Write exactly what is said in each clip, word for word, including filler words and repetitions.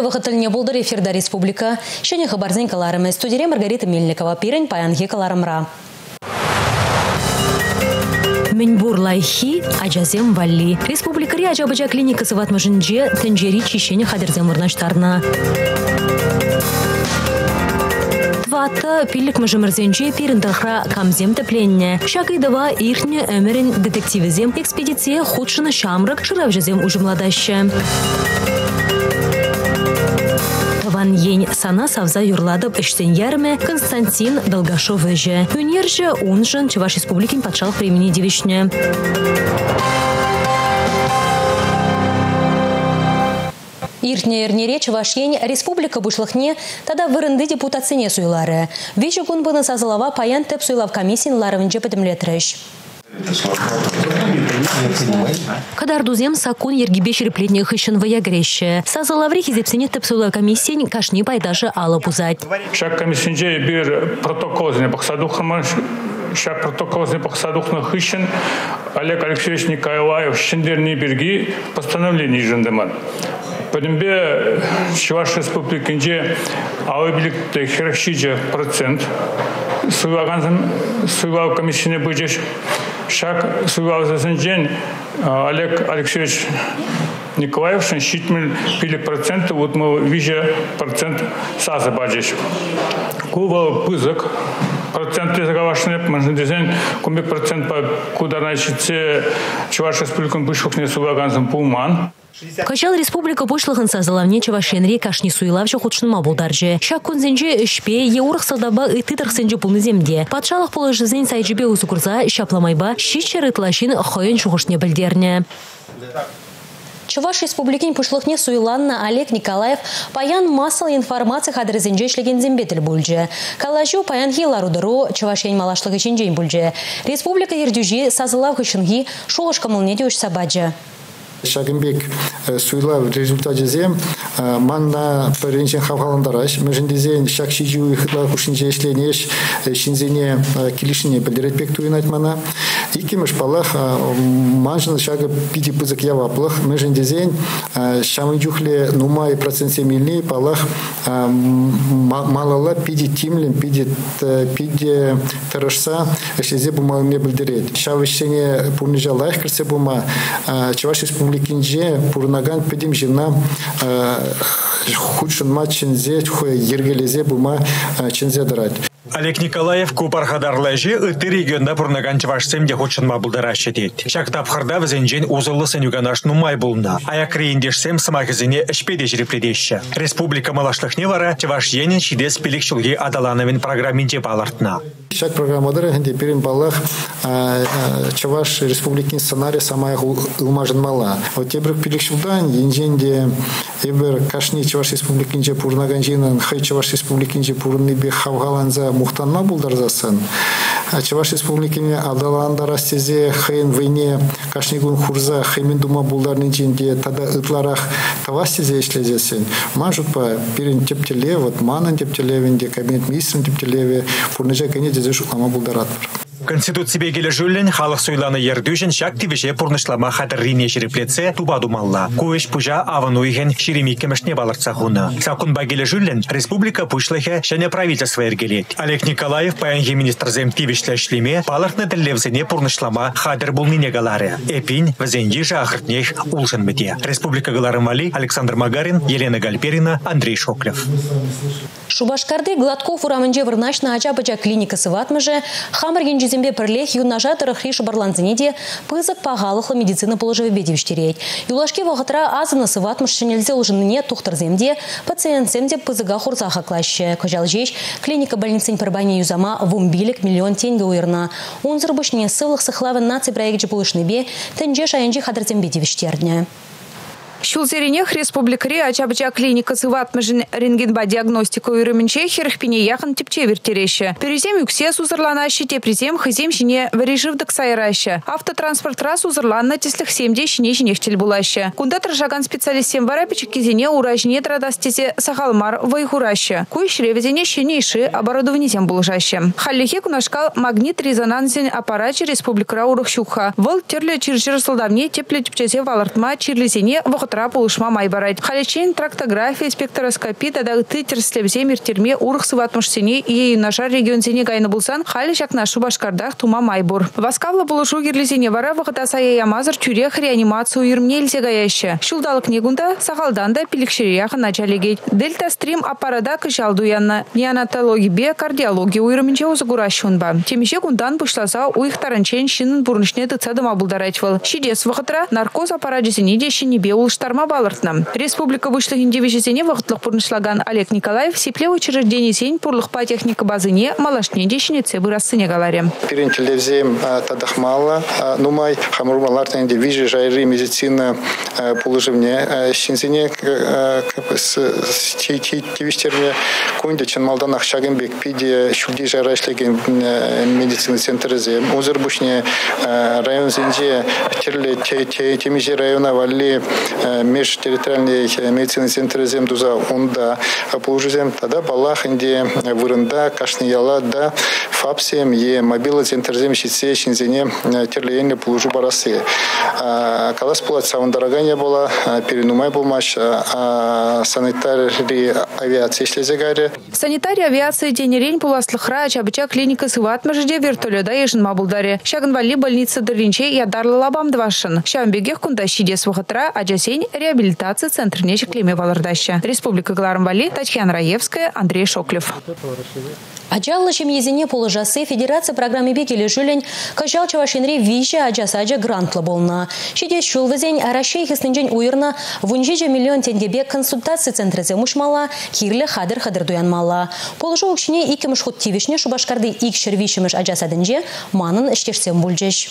выхотыльне болдыр эфирда республика. Шене хабарзен каларымы. Студире Маргарита Мельникова. Пирен паянхи каларымра. Меньбур лайхи, аджазем валли. Республикари аджабаджа клиникасы ватмажынже тенджери чищене хадерзем вырнаштарна. Твата пилик мажымырзенже пиріндахра камзем тепленне. Шакайдава ихне өмерин детективизем экспедиция худшина шамрак шыравжазем ужымладаще. Ван ень сана савза юрладып іштен ярме Константин Долгашов өже. Өнерже он жын Чуваш республикин патшалық премини девишне. Иртне эрнере Чувашень республика бушлыхне тада вырынды депутацияне суйлары. Вичу кунбыны сазылава паян теп суйлав комиссиян ларывынже пөтімлетріш. Кадардузем сакун ергибе шереплетних ищен воягреща. Сазалаври хизепсене тепсула комиссия кашни пайдажа ала пузать. Шак комиссинже бир протоколзне бахсадухрма, шак протоколзне бахсадухна ищен Олег Алексеевич Николаев шендерни берги постановление жендеман. Подембе Чуваш республикинже ауэбликте херахшиджа процент. Суйлаганзам суйлав комиссияне быджеш. Шаг суйлавзасенжен Олег Алексеевич Николаев шитмель пилик процент, вот мы вижу процент саза баджеш. Кува пызык процент изгавашнеп, можно дизайн кумик процент по куда значит Чуваш республикан бышухне суйлаганзам пулман. Качал республика бушлыгын сазылавне Чувашенри кашни суйлавчы худшынма булдаржы. Шак кунзенже үшпе еурық садаба ыты тырқсенже пулны земде. Патшалық положызен сайджибе узукурза шапламайба шичер ытлашин хойын шуғышне білдерне. Чуваш республикин пушлыхне суйланна Олег Николаев паян массал информации хадрызенже шлеген зембетел бульже. Калажу паян хиларудыру Чувашень малашлығы ченжен бульже. Республика ердюжи сазылав хышынги шуғышка мылнеде үш сабаджы. Шагымбек суйлав результатезем манна паренчен хавхаландараш межендезен шакшижу ихла кушинже ишленеш шинзене килишине билдиретпек туйнат мана икимеш палах манжын шага пити пызык яваплых межендезен шамыджухле нумай процент семильни палах малала пиди тимлен пиди пиди тарашса эшлезе бума не билдирет шавышене пурнижа лайх кирсе бума Чуваш республикинже пурнаган педим жена худшин матчензе хуя ергелезе бума чензе дарать. Олег Николаев купархадарлайжи ыты регионда пурнаган Чувашсемде худшинма булдарашы дейт. Шактапхарда візенжен узылы сенюганаш нумай булна. Аяк рейндешсем самахызене ішпеде жирепледеші. Республика малашлыхне вара Чуваш енен шидес пелек шулги адалановен программинде балартна. Шак программадыр хенде перин балах Чуваш республикин сценарий самая улмажын мала. Вот тебір пелек шулдан енженде ебір кашни Чуваш республикинже пурнаган жинан хай Чуваш республикинже пурныбе хавгаланза мухтанма булдарзасын. Чуваш республикине адаланда растезе хайын войне кашнигун хурза хаймен дума булдарнын жинде тада ытларах тавастезе ишлезесен. Мажутпа перин тептеле, вот манан тептелевенде, кабинет министрин тептелеве, пурныжа кене дезе шуклама булдаратыр. Конституция келі жүлін халық сойланы ердюжін шак тивеше пұрнышлама хатыррине шереплетсе туба думалла. Көш пужа авануйген шеремейке мәшне балыртса хуны. Сакунба келі жүлін республика пушлыхе және правительство ергелет. Олег Николаев паянге министрзем тивешлі шлеме балыртны діллевзіне пұрнышлама хатыр бұлныне галары. Эпин візенде жағыртнех улшын біде. Республика галары Мали, Александр Магарин, Елена Гальперина, Андрей Шоклев. Шубашкарды Гладков урамынже вырнашна ача-бача клиникасы ватмыже, хамырген жезембе пірлех юннажатыры хриші барланзынеде пызык пағалықлы медицина положывы бедевіштерет. Юлашке вағытыра азынысы ватмыш шынелзе ұлжыныне тұқтырземде, пациентсемде пызыға хурзаха клаще. Кожал жеш, клиника больницын пірбайне юзама вумбилік миллион тенге уйырна. Онзыр бұшне сывлық сықлавын наци проекджі бұлышныбе, тенже шайынжи хадырзем бедевіштерне. Шулзеренех республикари ачабыча клиника сыватмыжын рентгенба диагностика уйрымынче херхпине яхын типче вертереше. Перезем юксе сузырланаще, тепрезем хызем шине вареживдык сайраще. Автотранспорт раз узырланна теслих семде шине шинехчел булаще. Кунда тражаган специалистем варапичек кизене уражне традастезе сахалмар вайхураще. Куй шревезене шинейши оборудованием булжаще. Халлихе кунашкал магнит-резонансен аппараче республикара урахщуха. Вол терле чирчир солдавне тепле типчезе валартма чирлезене вахот вахытра пулышма майбарайт. Халичен трактография, спектроскопия, тада тытерслебзе миртерме урых сыватмышсене и юнашар регионсене гайны булсан, хали шакна Шубашкардах тума майбур. Васкавла пулышу герлизене вара вахыта сая ямазыр тюрех реанимацию ирмнельзе гаяща. Шулдалык негунда сахалданда пиликшерияха началегей. Дельта стрим аппарада кышалдуянна. Неонатология бе кардиология уйрымынче узагуращунба. Темище гундан пушласа уих таранчен шинын бурнышне тыцадым абулдарачвал. Шидес вахытра наркоз аппарадесене дешіне бе улыштарма балыртна. Республика вышлыхинде вешесене вахытлық бурнышлаган Олег Николаев сипле учреждение сень пурлықпа техника базыне малашне дешіне цебы рассыне галаре. Перен телевизием тадахмала, нумай хамурмалартен де вижи жайры медицина положивне. Шинзине тивиштерне кунде чанмалдан ахшагын бекпиде шуди жарашлеген медицина центрзе. Узырбушне район зенже терле темиже района валли межтерриториальный медицина центрзем дуза онда положизем тогда балах инде вырында кашны яла да фапсем е мобила центрзем щитсе шинзине терлеенне положу барасы. Калас пулат савандарагания была перенумай булмаш санитарии авиации шлезегаре. Санитария авиации денерень пуласлыхра ачабыча клиника сыватмажде вертолета ешин мабулдаре. Шагынвали больница дыринче ядарлы лабам двашын. Шамбегех кунда щидес вахытра аджасень реабилитация центр нечек клеме валардаща. Республика Гларамвали, Татьяна Раевская, Андрей Шоклев. Аджаллы езине положасы Федерация программы бекелі жүлін кажал чавашинри виже аджасаджа грантлы болна. Шидес шул візен арашей хыстынжен уйырна вунжеже миллион тенгебе консультации центрезе мушмала, кирлі хадыр-хадыр дуянмала. Положу укшіне икіміш хуттивишне Шубашкарды икшір вишіміш аджасадынже манын іштешсем бүлжеш.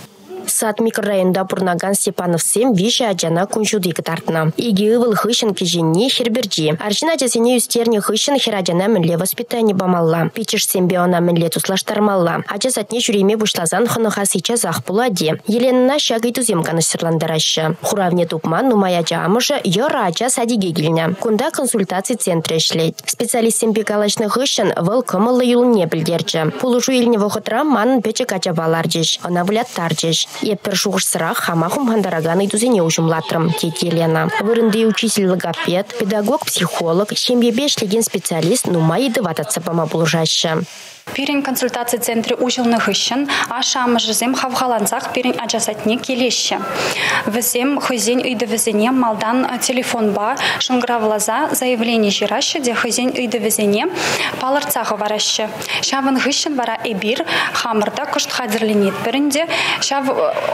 Сад микрорайонда пурнаган Степанов сем виже аджана кунжуды кытартна. Иги ывыл хыщен киженне херберджи. Аржина жазене юстерне хыщен хераджана мінле воспитание бамалла. Пичеш сембе она мінле туслаштармалла. Аджасатне жүреме бушлазан хыныха сейчас ах пуладе. Еленна шагай тузем каныштырландарашы. Хуравне тупман нумай аджа амыжа йора аджа садиге гильня. Кунда консультации центре шлейт. Специалист сембе калашны хыщен выл кымылы юлне білдерджі. Пулушу елне вохытра манын печек аджа баларджеш. Она вылят тарджеш. Еппер шуғыш сырақ хамахум хандараганы тузене ужумлатрым, тет Елена. Вырынды учитель логопед, педагог, психолог, шембебе шлеген специалист, нумай едывататся пама булжаща. Пирин консультации центре ужылных ищен, а шамыжызем хавгаланзах пирин аджасатне келеща. Везем хызень ыйды везене малдан телефон ба, шунгравлаза заявление жираща, де хызень ыйды везене палырцағы вараща. Шавын хыщен вара эбир, хамырда кышт хадзерленет бірінде, шав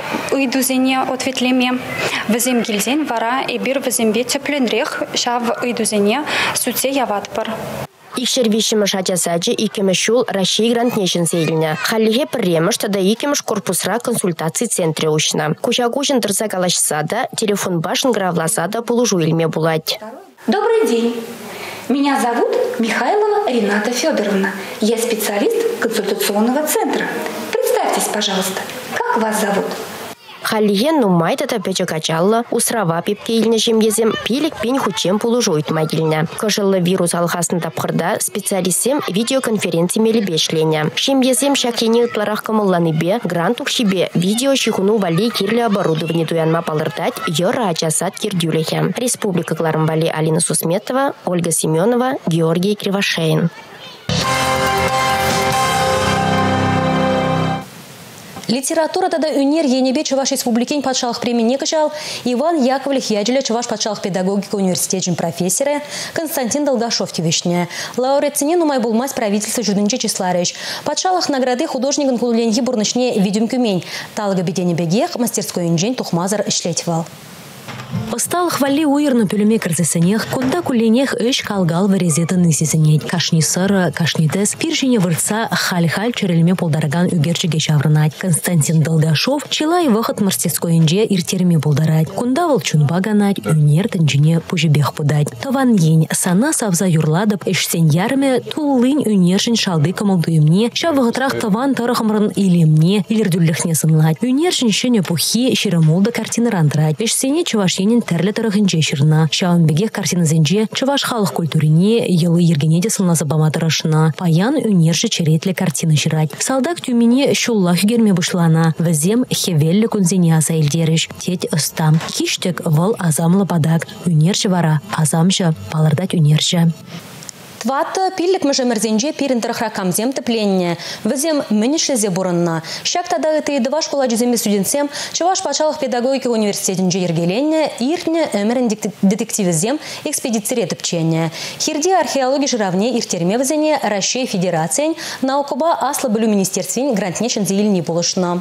ыйдузене ответлеме. Везем гильзен вара эбир везембе тепленрех, шав ыйдузене суце яватпар. Икшер вишіміш аджасаджы икеміш шул Россия грантнешін сейліне. Халлиге пірреміш тада икеміш корпусра консультации центре ушна. Кучагушын тұрса калашсада, телефон башын гравласада полужу илме булать. Добрый день. Меня зовут Михайлова Рената Федоровна. Я специалист консультационного центра. Представьтесь, пожалуйста, как вас зовут? Халлиген нумай тата пече качалла, усрава пепке илне жемезем, пилик пень хучем полужу итмагильня. Кожылы вирус алхасын тапқырда специалистем видеоконференции мели бешленя. Жемезем шакене ытларах камылланы бе, грант укшибе, видео шихуну вали кирле оборудование туянма палыртать, йора ачасат кирдюлехе. Республика Гларамвали, Алина Сусметова, Ольга Семенова, Георгий Кривошеин. Литература тада үнер енебе Чуваш республикин патшалық премине кычал Иван Яковлев Яджиля Чуваш патшалық педагогика университетин профессоры Константин Долгашов тивишне. Лауреатсене нумай булмас правительство жудынче числарыш. Патшалық награды художникын кулуленги бурнышне видим кюмень. Талга бедене бегех мастерской инжень тухмазар ишлетивал. Остал хвали уйырну пюлеме кырзесенех, кунда куленех эш калгал варезеты нысесенет. Кашни сыра, кашни тес, пиршине вырца халь-халь чөрелме полдараган үгерчеге чаврынать. Константин Долгашов чилай выход мастерской инже иртерме полдарать. Кунда волчунба ганать, үнер тенжине пужебех подать. Таван ень, сана савза юрладып, эшсен ярме, туллынь үнершин шалды камалдуемне, ша вғытрах таван тарахамрын илемне, илердюллехне сынлать. Үнершин шене пухи, ширамолда картины рандрать. Эшсене чувашенин варенин терле тарыхынче шырна. Шаунбеге картиназенче чуваш халық культурине елы ергенеде сылназы баматырышына. Паян үнерші черетлі картина жырать. Салдак тюмине шуллах герме бушлана. Візем хевеллі күнзене аза елдеріш. Тет ыстам. Киштек выл азамлы бадак. Үнерші вара. Азамшы палырдать үнерші. Тват пиллик мыжемерзенже пиринтерхра камзем тепленне. Візем мінішлезе бұрынна. Шак тада это и два школа жүземе студентсем Чуваш пачалық педагогика университетінже ергеленне, иртне өмірін детективізем экспедицире тіпченне. Хирде археология жыравне иртерме візене Россия Федерациян наукаба аслы білу министерствен грантнешін зейліне болышына.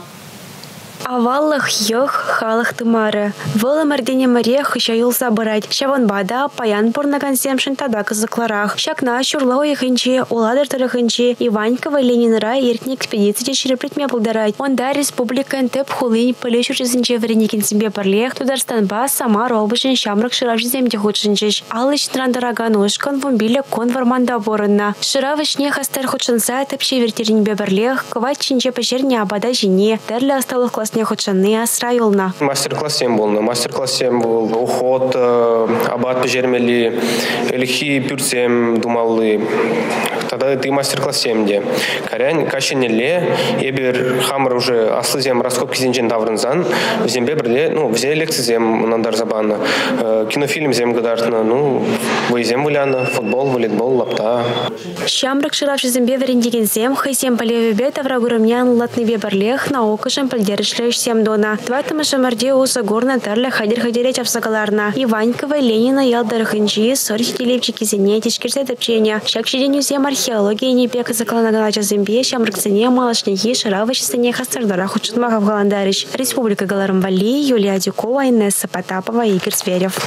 Аваллах йох халах тымары. Вылы мәрдене мәре хышайыл сабырать. Шаванбада паян порнагансем шынтада кызыкларах. Шакна шурлау ехынче, оладыр тарыхынче, Иванькова Ленинра еркне экспедиция шереплетме булдарать. Онда республикан тып хулынь пылеш учызынче вреникин себе парлех. Тударстанба Самар олбышын шамрак шырав жиземде худшынчеш. Алыч трандараган ушкан вумбиле кон варманда борынна. Шыравышне хастар худшынса тыпше вертеринбе парлех. Ковать чинче пешерне абада жине. Терлі осталых класс не хочаны асрайылна. Мастер-классем был, мастер-классем был уход, абат пежермели, эльхи пюрсем думалы. Тогда ты мастер-классем де. Карян кашенеле, ебер хамр уже аслызем раскопки зенчен даврынзан, в зембе брле, ну, взе лекции зем нандар забанна, кинофильм зем гадартна, ну, вызем валяна, футбол, волейбол, лапта. Шамрак шырав зембе варендеген зем, хайсем полевебе таврагурымнян латны беберлех, наукашем пальдерышлеш сем дона. Твайтым шамарде уса горна тарля хадир-хадиреч авсагаларна. Иванькова Ленина ялдарыхынчи, сорхи телепчики зене, тишкерсе топчения. Шакшиденю зем археология не пека закланагалача зембе, шамракцене малашнихи, шаравачистане хастардара худшутмахов галандарич. Республика Галарымвали, Юлия Дюкова, Инесса Потапова, Игорь Зверев.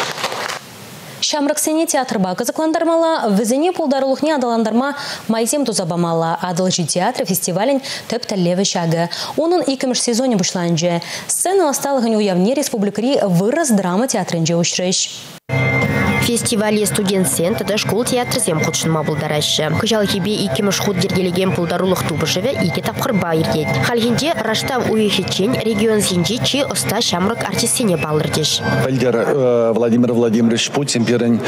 Шамраксене театрба казакландармала, візене пулдарулухне адаландарма майзем тузабамала, адалжи театр фестивален төптәллеві шагы. Оның икіміш сезоне бұшланжы. Сцена осталығын уявне республикари выраз драма театрынже ұшрыш. Фестивале студент-сен тада школ театр зем худшынма булдарашы. Кыжал хибе ике мышхуд дергелеген пулдарулық тубышыве ике тапқыр байырдет. Халгенде раштам уехечен регион зенде чи оста шамрак артистене балырдеш. Пальдер Владимир Владимирович Путин перен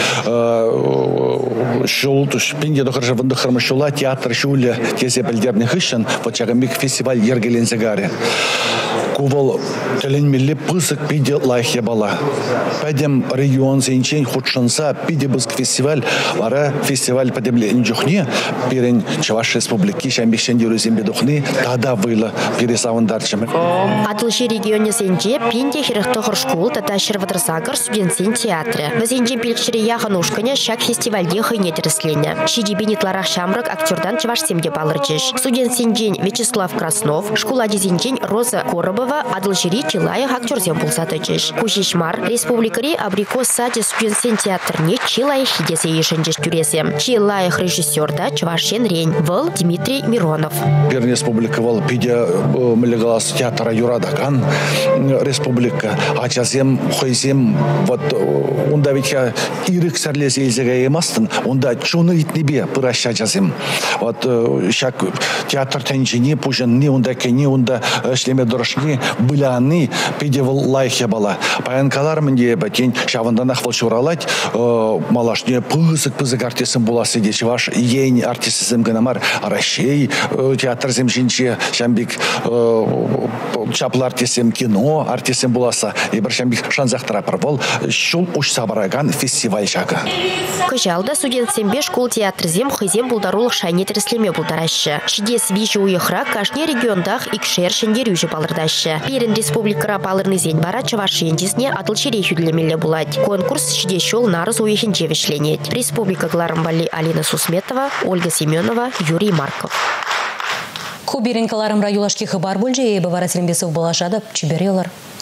шул туш пинде дохаржа вандахарма шула театр шуле тесе пальдерный хыщен вот чагамик фестиваль ергелен загаре. Кувал телен милли пысык пиде лайхе бала. Пойдем регион зенчен худшынса пиде быск фестиваль, вара фестиваль подемле инжухне, перен Чуваш республики, шамбикшен дерузембе духны, тада выла пересавандарчами. Атылши регионе зенче пинде хирыхтохыр школ таташыр вадрсагар студент-сен театры. Вазенче пилкшире яхан ушкане шак фестивальде хыйне тереслене. Шидибенитларах шамрак актердан Чуваш семде балырчеш. Студент-сен день Вячеслав Краснов, школа дизенчен Роза Коробова, Адылшири Чилаях актерзем пулсатычеш. Кушишмар республикари абрикос саде студент-сен театрне Чилаях хидесе ешенчеш тюресем. Чилаях режиссерда Чувашен рень. Выл Дмитрий Миронов. Перн республика вал пиде млегалас театра Юрадакан республика. А часем хойсем вот онда ведь ирик сарлес елзеге емастын, онда чуны итнебе пыраща часем. Вот шак театр тенчине пужен не онда кене онда шлеме дорожни быляны пиде вал лайхе бала. Паянкалар менде батень шаванданах вал шуралать малашне пызык пызык артисым буласы де Чуваш ень артисизм гынамар Россия театр земжинче шамбик чаплы артисим кино артисим буласа и бір шамбик шанзахтара парвал шул уш сабараган фестиваль шага. Кыжалда студент-сембе школ театр зем хызем булдарулық шайне тереслеме булдарашы. Шидес виші уйықра кашне региондах икшер шендерюжі балырдашы. Перен республикара балырны зен бара Чуваш ендесне атылшире хүдлемелі булать. Конкурс шиде шол нарыз уйықынче вишленет. Республика Галарымвали Алина Сусметова, Ольга Семенова, Юрий Марков. Куберинкаларым раюлашки хабар бульже ебі вара сірімбесов балашады чеберелар.